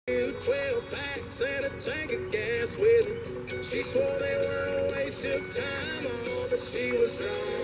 12 packs and a tank of gas with her. She swore they were a waste of time, all but she was wrong.